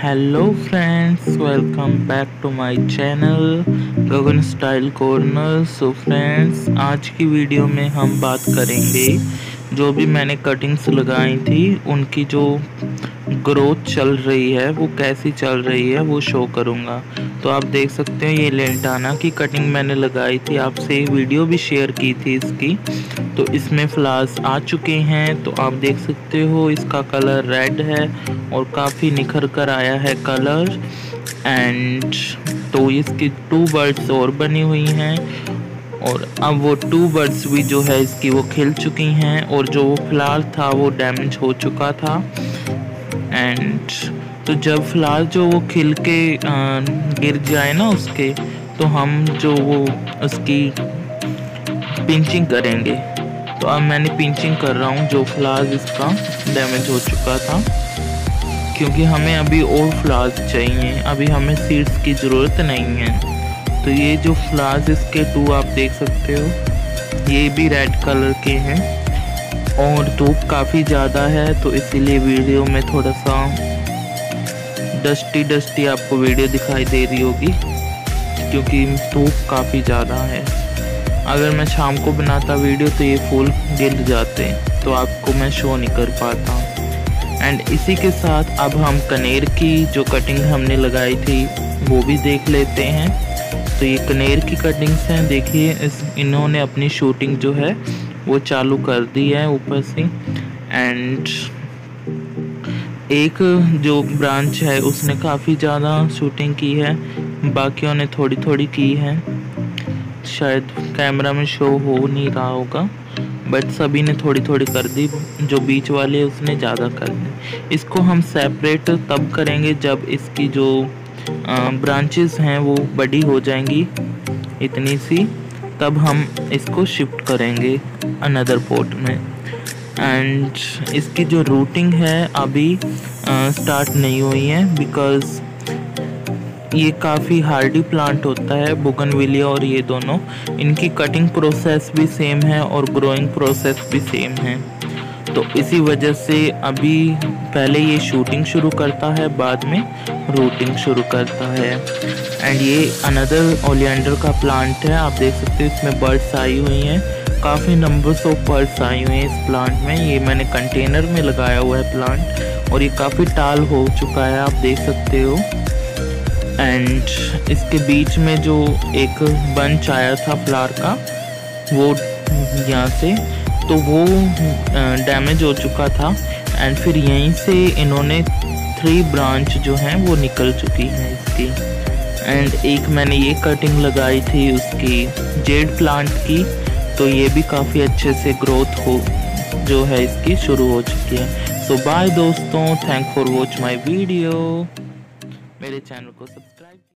Hello friends, welcome back to my channel Gagan style corner. So friends, आज की video में हम बात करेंगे जो भी मैंने कटिंग्स लगाई थी उनकी जो ग्रोथ चल रही है वो कैसी चल रही है वो शो करूँगा। तो आप देख सकते हैं ये लेंटाना की कटिंग मैंने लगाई थी, आपसे वीडियो भी शेयर की थी इसकी। तो इसमें फ्लावर्स आ चुके हैं, तो आप देख सकते हो इसका कलर रेड है और काफ़ी निखर कर आया है कलर। एंड तो इसकी 2 बर्ड्स और बनी हुई हैं और अब वो 2 बर्ड्स भी जो है इसकी वो खिल चुकी हैं और जो वो फ्लावर था वो डैमेज हो चुका था। एंड तो जब फ्लावर जो वो खिल के गिर जाए ना उसके, तो हम जो वो उसकी पिंचिंग करेंगे। तो अब मैंने पिंचिंग कर रहा हूँ जो फ्लावर्स इसका डैमेज हो चुका था, क्योंकि हमें अभी और फ्लावर्स चाहिए, अभी हमें सीड्स की ज़रूरत नहीं है। तो ये जो फ्लावर्स इसके 2 आप देख सकते हो, ये भी रेड कलर के हैं और धूप काफ़ी ज़्यादा है, तो इसीलिए वीडियो में थोड़ा सा डस्टी आपको वीडियो दिखाई दे रही होगी, क्योंकि धूप काफ़ी ज़्यादा है। अगर मैं शाम को बनाता वीडियो तो ये फूल गिर जाते, तो आपको मैं शो नहीं कर पाता। एंड इसी के साथ अब हम कनेर की जो कटिंग हमने लगाई थी वो भी देख लेते हैं। तो ये कनेर की कटिंग्स हैं, देखिए इन्होंने अपनी शूटिंग जो है वो चालू कर दी है ऊपर से। एंड एक जो ब्रांच है उसने काफ़ी ज़्यादा शूटिंग की है, बाकियों ने थोड़ी थोड़ी की है। शायद कैमरा में शो हो नहीं रहा होगा, बट सभी ने थोड़ी थोड़ी कर दी। जो बीच वाले उसने ज़्यादा कर दी। इसको हम सेपरेट तब करेंगे जब इसकी जो ब्रांचेस हैं वो बड़ी हो जाएंगी इतनी सी, तब हम इसको शिफ्ट करेंगे अनदर पॉट में। एंड इसकी जो रूटिंग है अभी स्टार्ट नहीं हुई है, बिकॉज़ ये काफ़ी हार्डी प्लांट होता है बोगनविलिया, और ये दोनों इनकी कटिंग प्रोसेस भी सेम है और ग्रोइंग प्रोसेस भी सेम है। तो इसी वजह से अभी पहले ये शूटिंग शुरू करता है, बाद में रूटिंग शुरू करता है। एंड ये अनदर ओलियंडर का प्लांट है, आप देख सकते हो इसमें बर्ड्स आई हुई हैं, काफ़ी नंबर्स ऑफ बर्ड्स आई हुई हैं इस प्लांट में। ये मैंने कंटेनर में लगाया हुआ है प्लांट और ये काफ़ी टाल हो चुका है, आप देख सकते हो। एंड इसके बीच में जो एक बंच आया था फ्लावर का, वो यहाँ से तो वो डैमेज हो चुका था। एंड फिर यहीं से इन्होंने 3 ब्रांच जो हैं वो निकल चुकी हैं इसकी। एंड एक मैंने ये कटिंग लगाई थी उसकी जेड प्लांट की, तो ये भी काफ़ी अच्छे से ग्रोथ हो जो है इसकी शुरू हो चुकी है। सो बाय दोस्तों, thank for watch my video. मेरे चैनल को सब्सक्राइब